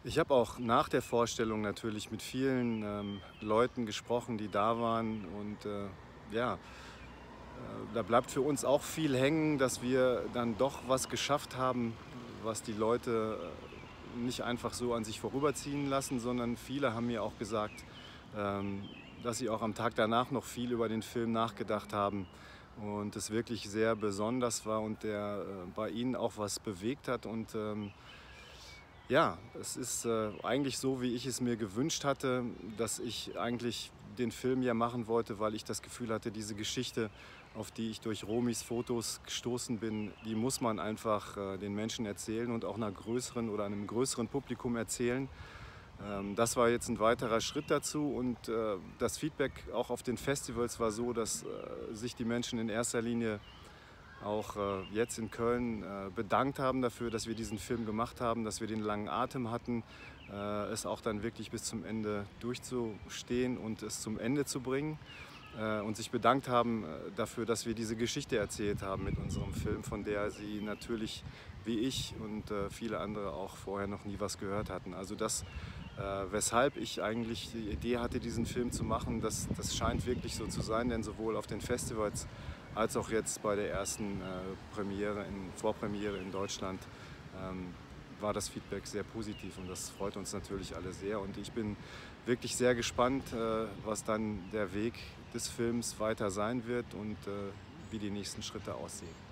Ich habe auch nach der Vorstellung natürlich mit vielen Leuten gesprochen, die da waren. Und ja, da bleibt für uns auch viel hängen, dass wir dann doch was geschafft haben, was die Leute nicht einfach so an sich vorüberziehen lassen, sondern viele haben mir auch gesagt, dass sie auch am Tag danach noch viel über den Film nachgedacht haben und es wirklich sehr besonders war und der bei ihnen auch was bewegt hat. Und ja, es ist eigentlich so, wie ich es mir gewünscht hatte, dass ich eigentlich den Film ja machen wollte, weil ich das Gefühl hatte, diese Geschichte, auf die ich durch Romis Fotos gestoßen bin, die muss man einfach den Menschen erzählen und auch einer größeren oder einem größeren Publikum erzählen. Das war jetzt ein weiterer Schritt dazu, und das Feedback auch auf den Festivals war so, dass sich die Menschen in erster Linie auch jetzt in Köln bedankt haben dafür, dass wir diesen Film gemacht haben, dass wir den langen Atem hatten, es auch dann wirklich bis zum Ende durchzustehen und es zum Ende zu bringen, und sich bedankt haben dafür, dass wir diese Geschichte erzählt haben mit unserem Film, von der sie natürlich wie ich und viele andere auch vorher noch nie was gehört hatten. Also das, weshalb ich eigentlich die Idee hatte, diesen Film zu machen, das scheint wirklich so zu sein, denn sowohl auf den Festivals als auch jetzt bei der ersten Vorpremiere in Deutschland war das Feedback sehr positiv, und das freut uns natürlich alle sehr. Und ich bin wirklich sehr gespannt, was dann der Weg des Films weiter sein wird und wie die nächsten Schritte aussehen.